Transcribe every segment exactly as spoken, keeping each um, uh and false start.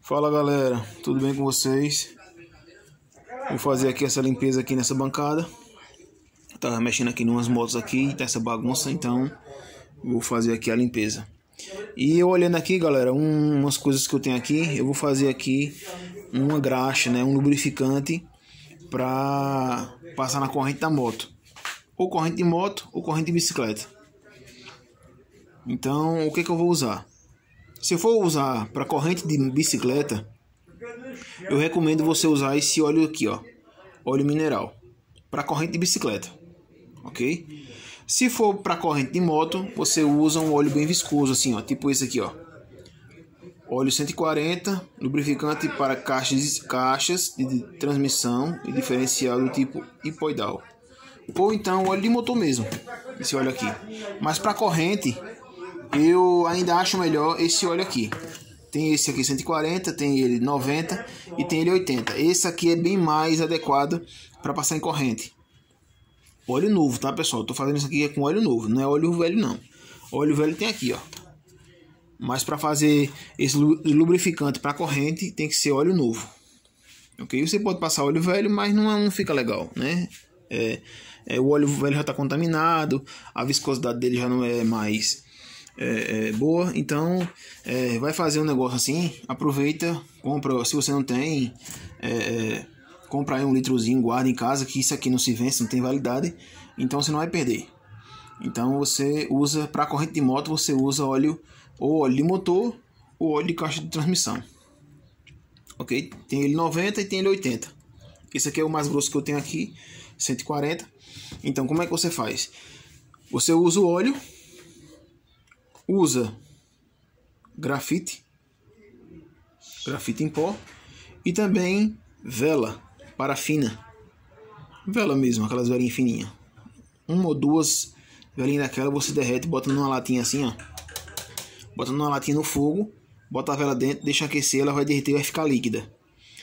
Fala galera, tudo bem com vocês? Vou fazer aqui essa limpeza aqui nessa bancada. Tava mexendo aqui em umas motos aqui, tá essa bagunça, então vou fazer aqui a limpeza. E eu olhando aqui galera, um, umas coisas que eu tenho aqui, eu vou fazer aqui uma graxa, né, um lubrificante para passar na corrente da moto. Ou corrente de moto ou corrente de bicicleta. Então o que que eu vou usar? Se eu for usar para corrente de bicicleta, eu recomendo você usar esse óleo aqui, ó, óleo mineral, para corrente de bicicleta, ok? Se for para corrente de moto, você usa um óleo bem viscoso, assim, ó, tipo esse aqui, ó, óleo cento e quarenta, lubrificante para caixas, caixas de transmissão e diferencial do tipo hipoidal, ou então óleo de motor mesmo, esse óleo aqui. Mas para corrente eu ainda acho melhor esse óleo aqui. Tem esse aqui cento e quarenta, tem ele noventa e tem ele oitenta. Esse aqui é bem mais adequado para passar em corrente. Óleo novo, tá pessoal? Tô fazendo isso aqui com óleo novo, não é óleo velho não. Óleo velho tem aqui, ó. Mas para fazer esse lubrificante para corrente tem que ser óleo novo. Ok? Você pode passar óleo velho, mas não, não fica legal, né? É, é, o óleo velho já está contaminado, a viscosidade dele já não é mais É, é, boa, então é, vai fazer um negócio assim, aproveita, compra, se você não tem, é, é, compra aí um litrozinho, guarda em casa, que isso aqui não se vence, não tem validade, então você não vai perder. Então você usa, para corrente de moto, você usa óleo, ou óleo de motor, ou óleo de caixa de transmissão, ok? Tem ele noventa e tem ele oitenta, esse aqui é o mais grosso que eu tenho aqui, cento e quarenta. Então como é que você faz? Você usa o óleo, usa grafite, grafite em pó e também vela, parafina, vela mesmo, aquelas velinhas fininhas, uma ou duas velinhas daquela você derrete, bota numa latinha assim, ó, bota numa latinha no fogo, bota a vela dentro, deixa aquecer, ela vai derreter e vai ficar líquida.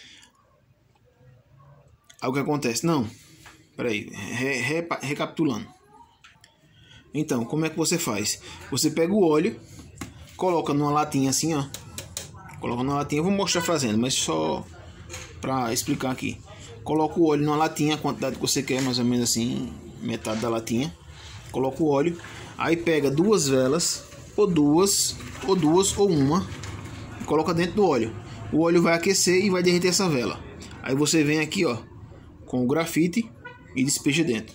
Aí o que acontece? Não, peraí, re, re, recapitulando. Então, como é que você faz? Você pega o óleo, coloca numa latinha assim, ó. Coloca numa latinha, eu vou mostrar fazendo, mas só para explicar aqui. Coloca o óleo numa latinha, a quantidade que você quer, mais ou menos assim, metade da latinha. Coloca o óleo, aí pega duas velas, ou duas, ou duas, ou uma, e coloca dentro do óleo. O óleo vai aquecer e vai derreter essa vela. Aí você vem aqui, ó, com o grafite e despeja dentro.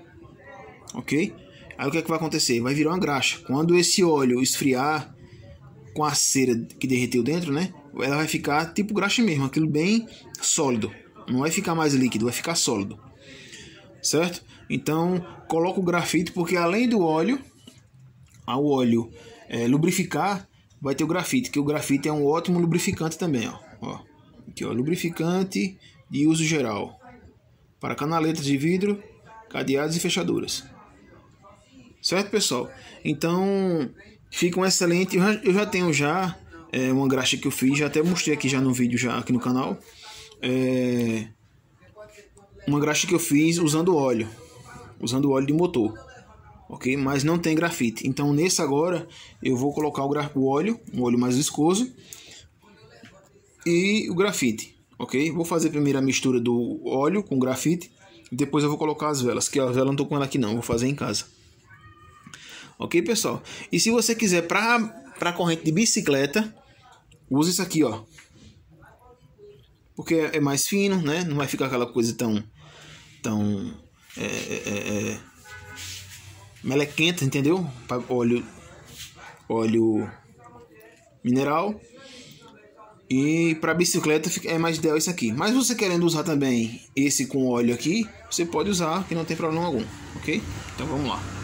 Ok? Aí o que é que vai acontecer? Vai virar uma graxa. Quando esse óleo esfriar com a cera que derreteu dentro, né? Ela vai ficar tipo graxa mesmo, aquilo bem sólido. Não vai ficar mais líquido, vai ficar sólido. Certo? Então, coloca o grafite, porque além do óleo, ao óleo é, lubrificar, vai ter o grafite, que o grafite é um ótimo lubrificante também, ó. Ó. Aqui, ó, lubrificante de uso geral para canaletas de vidro, cadeados e fechaduras. Certo, pessoal? Então fica um excelente. Eu já, eu já tenho já é, uma graxa que eu fiz, já até mostrei aqui já no vídeo já aqui no canal. É, uma graxa que eu fiz usando óleo, usando óleo de motor, ok? Mas não tem grafite. Então nesse agora eu vou colocar o, gra, o óleo, um óleo mais viscoso e o grafite, ok? Vou fazer primeiro a mistura do óleo com grafite. Depois eu vou colocar as velas, que a vela não tô com ela aqui não, vou fazer em casa. Ok, pessoal? E se você quiser para para corrente de bicicleta, use isso aqui, ó. Porque é mais fino, né? Não vai ficar aquela coisa tão tão é, é, é, melequenta, entendeu? Óleo óleo mineral. E para bicicleta é mais ideal isso aqui. Mas você querendo usar também esse com óleo aqui, você pode usar, que não tem problema algum, ok? Então vamos lá.